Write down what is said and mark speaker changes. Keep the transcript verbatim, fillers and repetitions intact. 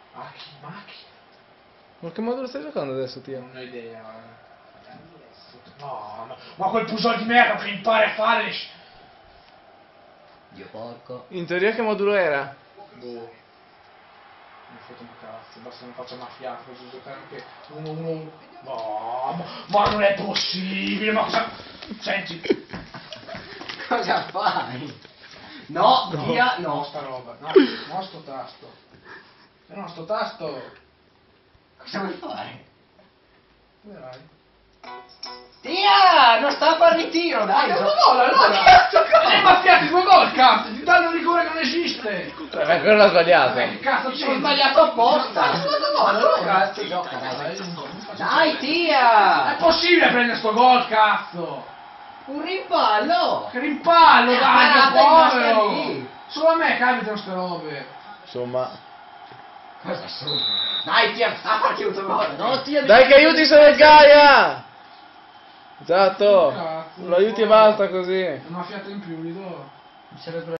Speaker 1: Ah, che macchina.
Speaker 2: Ma che modulo stai giocando adesso, Tio?
Speaker 1: Non ho idea. No, ma, ma quel pusol di merda che impara a fare le...
Speaker 3: Dio porco.
Speaker 2: In teoria che modulo era?
Speaker 1: Boh. Mi ha fatto un cazzo, basta non faccia maffiato, posso giocare anche uno uno. No, ma, ma non è possibile, ma cosa... Senti.
Speaker 3: Cosa fai? No,
Speaker 1: No,
Speaker 3: via,
Speaker 1: no,
Speaker 3: no.
Speaker 1: sta roba, no, no sto tasto. Se no sto tasto.
Speaker 3: Cosa vuoi fare?
Speaker 1: Vedrai.
Speaker 3: Tia, non sta a fare ritiro, dai.
Speaker 1: Ma che
Speaker 3: so-
Speaker 1: gol, no, cazzo, cazzo, hai maffiato due gol, cazzo, ti danno un rigore che non esiste.
Speaker 2: Eh, quello l'ha sbagliato.
Speaker 1: Eh, che cazzo c'è?
Speaker 3: Ho sbagliato apposta.
Speaker 1: Ma no, no, no,
Speaker 3: Cazzo, gioca, dai.
Speaker 1: Dai, non faccio
Speaker 3: Dai,
Speaker 1: niente.
Speaker 3: tia.
Speaker 1: È possibile prendere sto gol, cazzo!
Speaker 3: Un rimpallo.
Speaker 1: Che rimpallo,
Speaker 3: Eh,
Speaker 1: dai, che
Speaker 3: parata in
Speaker 1: povero!
Speaker 3: mostra lì.
Speaker 1: Solo a me capitano ste robe.
Speaker 2: Insomma.
Speaker 3: Cosa sono? Dai, tia, a farci un gol. No, tia.
Speaker 2: Dai che aiuti sono il Gaia! Esatto.
Speaker 1: Cazzo,
Speaker 2: Lo aiuti e basta così.
Speaker 1: Una fiata in più, gli do.
Speaker 3: Mi sarebbe